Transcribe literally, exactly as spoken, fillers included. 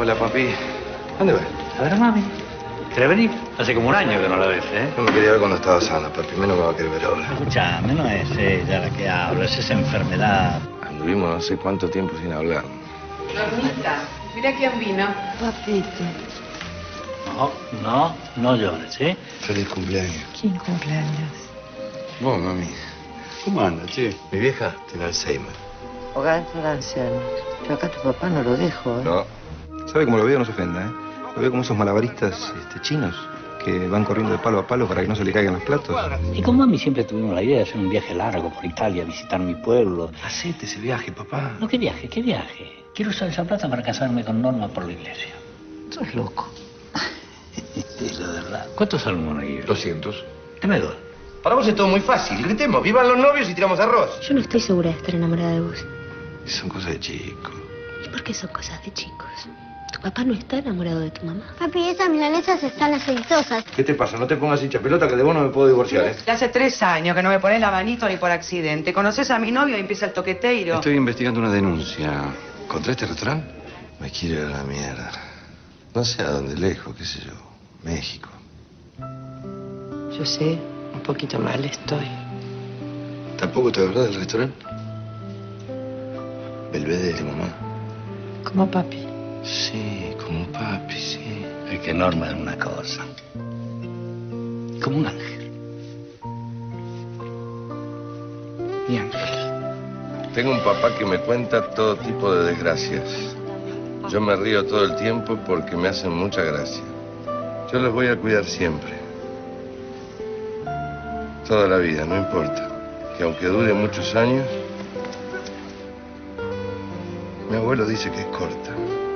Hola, papi. ¿Dónde vas? A ver, mami. ¿Querés venir? Hace como un año que no la ves, ¿eh? No me quería ver cuando estaba sana, papi. Menos me va a querer ver ahora. Escuchame, no es ella la que habla, es esa enfermedad. Anduvimos no sé cuánto tiempo sin hablar. Normita, mira quién vino. Papito. No, no, no llores, ¿sí? Feliz cumpleaños. ¿Quién cumpleaños? Vos, mami. ¿Cómo anda, che? Mi vieja tiene Alzheimer. Hogar de ancianos. Yo acá tu papá no lo dejo, ¿eh? No. ¿Sabe cómo lo veo? No se ofenda, ¿eh? Lo veo como esos malabaristas este, chinos que van corriendo de palo a palo para que no se le caigan los platos. Y con mami siempre tuvimos la idea de hacer un viaje largo por Italia, visitar mi pueblo. Hacete ese viaje, papá. No, ¿qué viaje? ¿Qué viaje? Quiero usar esa plata para casarme con Norma por la iglesia. Sos loco. Es la verdad. ¿Cuántos alumnos hay? Doscientos. Deme dos. Para vos es todo muy fácil. Gritemos, vivan los novios y tiramos arroz. Yo no estoy segura de estar enamorada de vos. Son cosas de chico. ¿Y por qué son cosas de chicos? ¿Tu papá no está enamorado de tu mamá? Papi, esas milanesas están aceitosas. ¿Qué te pasa? No te pongas hincha pelota que de vos no me puedo divorciar, ¿eh? Ya hace tres años que no me pones la manito ni por accidente. ¿Conoces a mi novio y empieza el toqueteiro? Estoy investigando una denuncia. ¿Contra este restaurante? Me quiero ir a la mierda. No sé a dónde, lejos, qué sé yo. México. Yo sé, un poquito mal estoy. ¿Tampoco te acordás del restaurante? Belvedere, mamá. Como papi. Sí, como papi, sí. Es que Norma es una cosa. Como un ángel. Mi ángel. Tengo un papá que me cuenta todo tipo de desgracias. Yo me río todo el tiempo porque me hacen mucha gracia. Yo los voy a cuidar siempre. Toda la vida, no importa. Que aunque dure muchos años, mi abuelo dice que es corta.